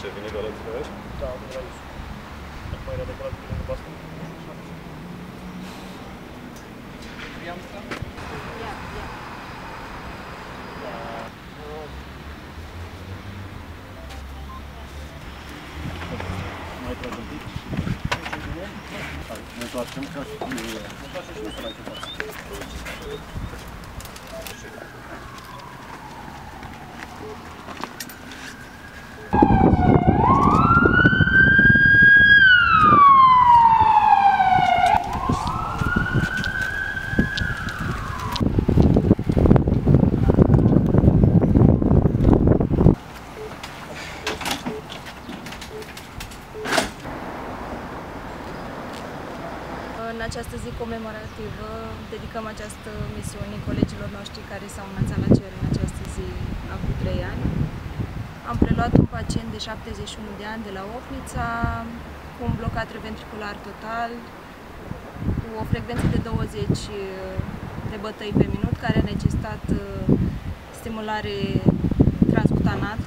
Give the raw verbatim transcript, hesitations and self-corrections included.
venit de la Țărești? Da, de la Isu. Acum era decorat cu lângă baston. Iamca? Ia, ia. Mai trag un pic. Hai, ne întoarcem ca și... Ne întoarcem și nu se mai față. În această zi comemorativă dedicăm această misiune colegilor noștri care s-au înălțat la cer în această zi acum trei ani. Am preluat un pacient de șaptezeci și unu de ani de la Ofnița cu un blocat ventricular total, cu o frecvență de douăzeci de bătăi pe minut, care a necesitat stimulare transcutanată